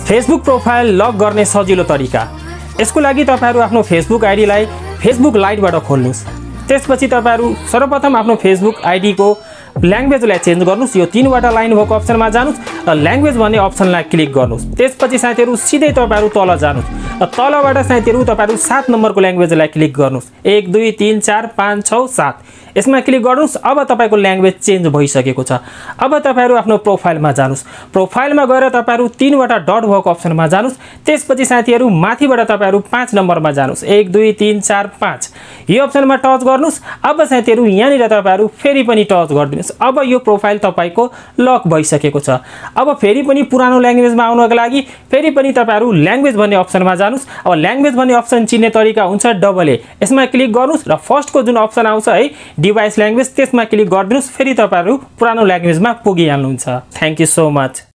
Facebook profile lock गर्ने सजिलो तरिका। यसको लागि तपाईहरु आफ्नो फेसबुक आइडीलाई फेसबुक लाइटबाट खोल्नुस्। त्यसपछि तपाईहरु सर्वप्रथम आफ्नो फेसबुक आइडी को ल्याङ्ग्वेजलाई चेन्ज गर्नुस्। यो तीनवटा लाइन भएको अप्सनमा जानुस् र ल्याङ्ग्वेज भन्ने अप्सनलाई क्लिक गर्नुस्। त्यसपछि साथीहरु सिधै तपाईहरु तल जानुस् र तलबाट साथीहरु तपाईहरु 7 नम्बरको ल्याङ्ग्वेजलाई क्लिक गर्नुस्। 1 2 3 4 5 6 7 यसमा क्लिक गर्नुस्। अब तपाईको ल्याङ्ग्वेज चेन्ज भइसकेको छ। अब तपाईहरु आफ्नो प्रोफाइलमा जानुस्। प्रोफाइलमा गएर तपाईहरु तीनवटा डट भएको अप्सनमा जानुस्। त्यसपछि साथीहरु माथिबाट तपाईहरु 5 नम्बरमा जानुस्। 1 2 3 4 5 यो अप्सनमा टच गर्नुस्। अब साथीहरु यहाँनिर तपाईहरु फेरि पनि टच गर्दिनुस्। अब यो प्रोफाइल तपाईको लक भइसकेको छ। अब फेरि पनि पुरानो ल्याङ्ग्वेजमा आउनको लागि फेरि पनि तपाईहरु ल्याङ्ग्वेज भन्ने अप्सनमा जानुस्। अब ल्याङ्ग्वेज भन्ने अप्सन चिन्ने तरिका हुन्छ डबल ए। यसमा क्लिक गर्नुस् र फर्स्टको जुन अप्सन आउँछ है डिभाइस ल्याङ्ग्वेज त्यसमा क्लिक गर्दिनुस्। फेरि तपाईहरु पुरानो ल्याङ्ग्वेजमा पुगिहाल्नुहुन्छ। Thank you so much.